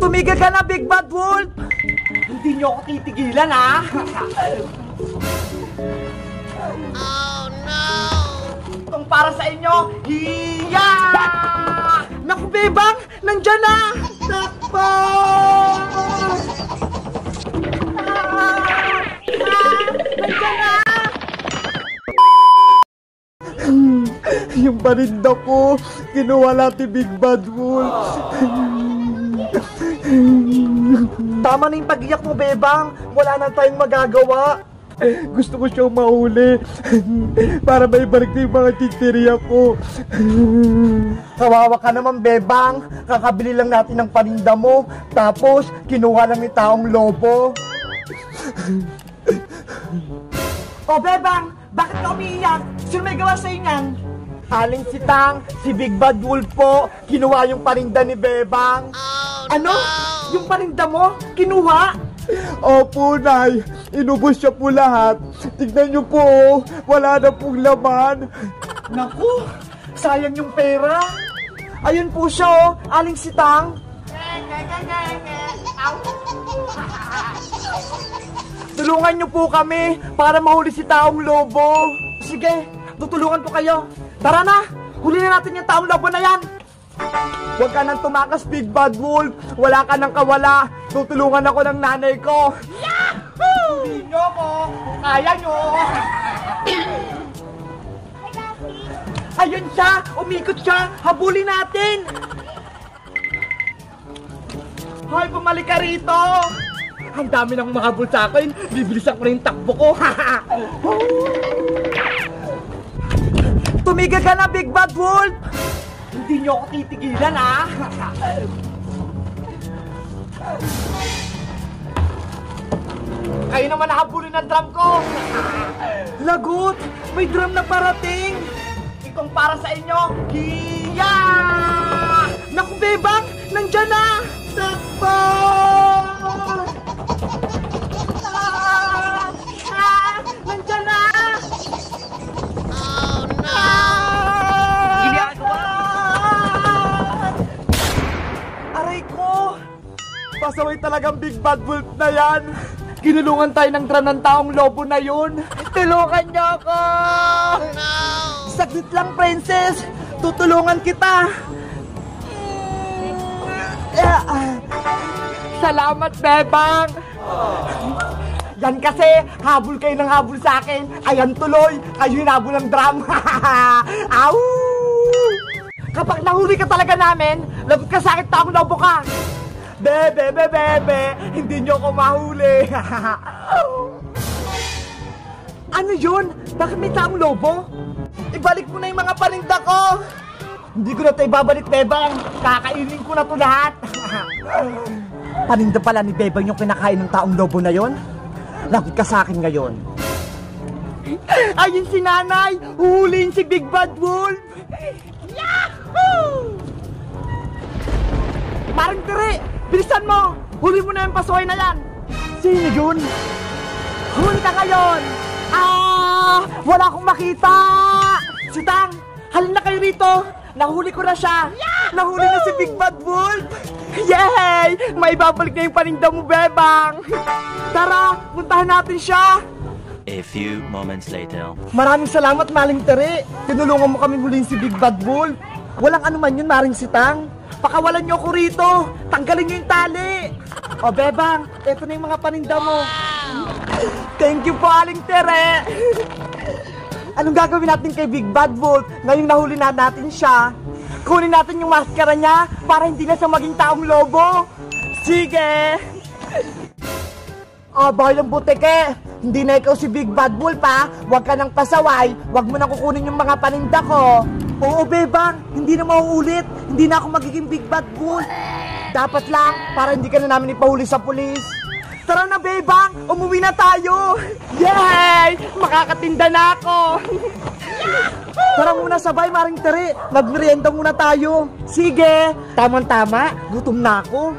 Tumigil ka na, Big Bad Wolf! Hindi nyo ako titigilan, ha? Oh no! Itong para sa inyo, hiya! Naku, Bebang! Nandyan na! Takbo! Nandyan na! Yung paninda ko, kinuha natin Big Bad Wolf. Tama na yung pag-iyak mo, Bebang. Wala na tayong magagawa. Gusto ko siyang mahuli para maibalik na yung mga tinteriya ko. Kawawa ka naman, Bebang. Kakabili lang natin ng paninda mo. Tapos, kinuha lang yung taong lobo. Oh, Bebang! Bakit ka umiiyak? Sino may gawa sa'yo niyan? Aling si Tang, si Big Bad Wolf po, kinuha yung paninda ni Bebang. Ano? Yung paninda mo? Kinuha? Opo, Nay. Inubos siya po lahat. Tignan niyo po, wala na pong laman. Naku, sayang yung pera. Ayun po siya, oh. Aling si Tang. Tulungan niyo po kami para mahuli si taong lobo. Sige, tutulungan po kayo. Tara na, huli na natin yung taong lobo na yan. Huwag ka nang tumakas, Big Bad Wolf. Wala ka nang kawala. Tutulungan ako ng nanay ko. Yahoo! Huli nyo ko. Kaya nyo. Ayun siya, umikot siya. Habulin natin. Hoy, bumalik ka rito. Ang dami nang makahabol sa akin. Bibilisan ko na yung takbo ko. Tumigil ka na, Big Bad Wolf! Hindi nyo ako titigilan, ha? Kayo naman nakabunin ng drum ko! Lagot! May drum na parating! Itong para sa inyo, hiya! Naku, Bebang! Nandyan na! Takbo! Nandyan na! Pasaway talagang Big Bad Wolf na yan. Kinulungan tayo ng drum ng taong lobo na yun. Tulungan niyo ako! No! Saglit lang, Princess. Tutulungan kita. Salamat, Bebang. Yan kasi, habol kayo ng habol sa akin. Ayan tuloy, kayo hinabol ng drum. Au! Kapag nahuli ka talaga namin, lagot ka sa akin, taong lobo ka. Bebe, hindi nyo ako mahuli. Ano yun? Bakit may taong lobo? Ibalik mo na yung mga paninda ko. Hindi ko na ito ibabalik, Bebang. Kakainin ko na ito lahat. Paninda pala ni Bebang yung kinakain ng taong lobo na yon. Lagot ka sa akin ngayon. Ayun si Nanay. Huhulihin si Big Bad Wolf. Yahoo! Parang tiri. Bilisan mo! Huli mo na yung pasuhay na yan! Sino yun? Huli ka ngayon! Wala akong makita! Si Tang! Halin na kayo rito! Nahuli ko na siya! Nahuli na si Big Bad Wolf! Yay! May babalik na yung paninda mo, Bebang! Tara! Puntahan natin siya! A few moments later. Maraming salamat, Maling Tere! Tinulungan mo kami huliin si Big Bad Wolf! Walang anuman yun, Maring si Tang! Pakawalan nyo ako rito! Tanggalin nyo yung tali! O, Bebang, eto na yung mga paninda mo. Thank you po, Aling Tere! Anong gagawin natin kay Big Bad Wolf ngayong nahuli na natin siya? Kunin natin yung maskara niya para hindi na siya maging taong lobo. Sige! Abay ang butike! Hindi na ikaw si Big Bad Wolf, ha? Huwag ka nang pasaway. Huwag mo nang kukunin yung mga paninda ko. Oo, Bebang, hindi na mauulit. Hindi na ako magiging Big Bad Wolf. Dapat lang, para hindi ka na namin ipahuli sa pulis. Tara na, Bebang, umuwi na tayo. Yay! Makakatinda na ako. Tara muna sabay, Maring Tere. Magmerienda muna tayo. Sige, tamang-tama, gutom na ako.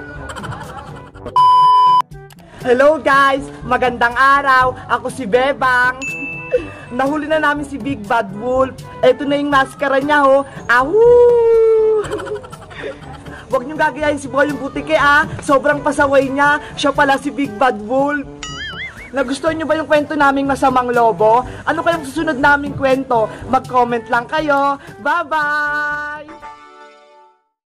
Hello guys, magandang araw. Ako si Bebang. Nahuli na namin si Big Bad Wolf. Ito na yung maskara niya, ho. Ahoo! Huwag niyong gagayahin si Boyong Butike, Sobrang pasaway niya. Siya pala si Big Bad Wolf. Nagustuhan niyo ba yung kwento naming masamang lobo? Ano kayang susunod naming kwento? Mag-comment lang kayo. Bye-bye!